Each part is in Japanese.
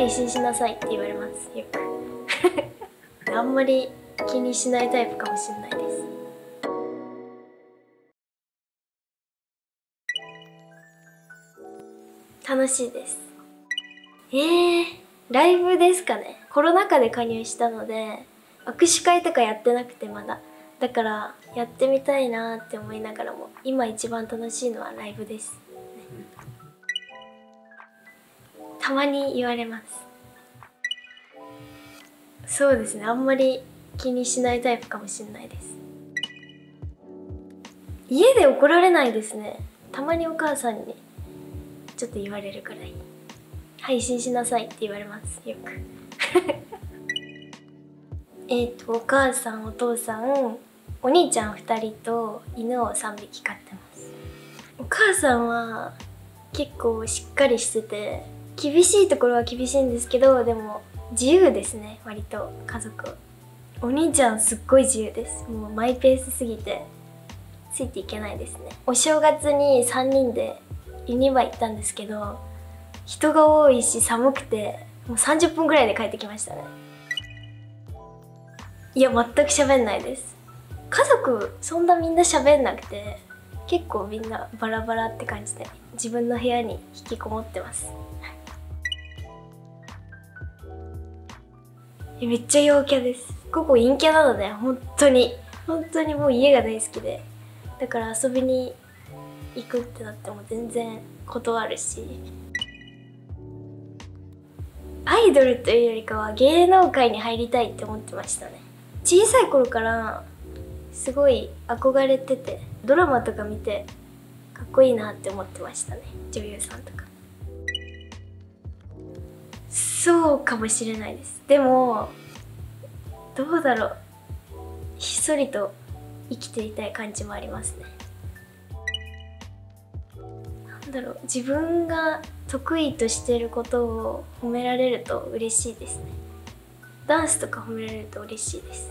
配信しなさいって言われますよくあんまり気にしないタイプかもしれないです。楽しいです。ライブですかね。コロナ禍で加入したので握手会とかやってなくてまだからやってみたいなって思いながらも今一番楽しいのはライブです。たまに言われます。そうですね、あんまり気にしないタイプかもしれないです。家で怒られないですね。たまにお母さんにちょっと言われるくらい。配信しなさいって言われますよくお母さん、お父さん、お兄ちゃん2人と犬を3匹飼ってます。お母さんは結構しっかりしてて厳しいところは厳しいんですけど、でも自由ですね、割と家族。お兄ちゃんすっごい自由です。もうマイペースすぎてついていけないですね。お正月に3人でユニバ行ったんですけど、人が多いし寒くてもう30分ぐらいで帰ってきましたね。いや全く喋んないです。家族そんなみんな喋んなくて、結構みんなバラバラって感じで自分の部屋に引きこもってますめっちゃ陽キャです。ここ陰キャなので本当にもう家が大好きで、だから遊びに行くってなっても全然断るし、アイドルというよりかは芸能界に入りたいって思ってましたね。小さい頃からすごい憧れてて、ドラマとか見てかっこいいなって思ってましたね、女優さんとか。そうかもしれないです。でもどうだろう、ひっそりと生きていたい感じもありますね。なんだろう、自分が得意としていることを褒められると嬉しいですね。ダンスとか褒められると嬉しいです。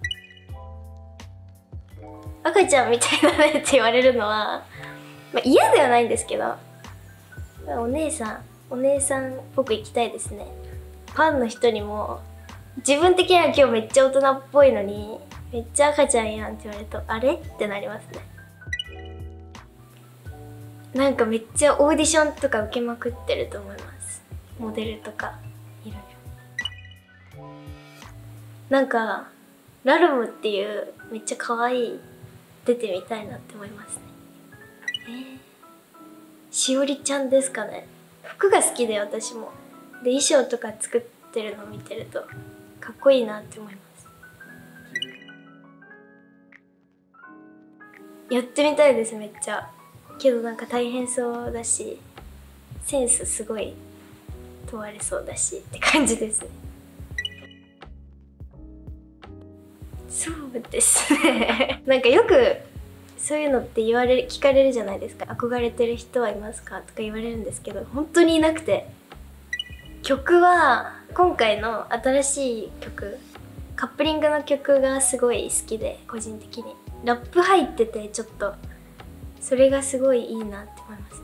赤ちゃんみたいだねって言われるのは、嫌ではないんですけど、お姉さんっぽく生きたいですね。ファンの人にも自分的には今日めっちゃ大人っぽいのにめっちゃ赤ちゃんやんって言われるとあれってなりますね。なんかめっちゃオーディションとか受けまくってると思います。モデルとかいろいろ。なんかラルムっていうめっちゃ可愛い出てみたいなって思いますね。しおりちゃんですかね。服が好きで私も。で衣装とか作ってるのを見てるとかっこいいなって思います。やってみたいですめっちゃ。けどなんか大変そうだし、センスすごい問われそうだしって感じですね。そうですねなんかよくそういうのって聞かれるじゃないですか。憧れてる人はいますかとか言われるんですけど、本当にいなくて。曲は今回の新しい曲、カップリングの曲がすごい好きで、個人的にラップ入っててちょっとそれがすごいいいなって思います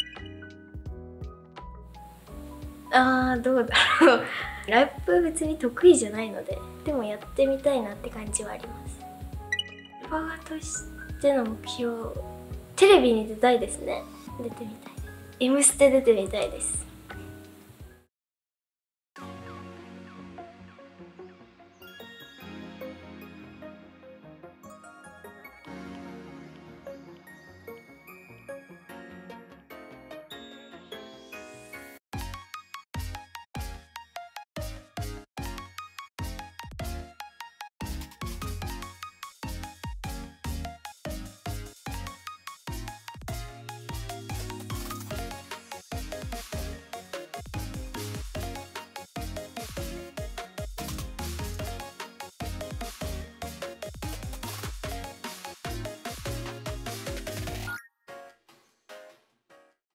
ね。どうだろうラップ別に得意じゃないので、でもやってみたいなって感じはあります。ラッパーとしての目標、テレビに出たいですね。出てみたい。Mステ出てみたいです。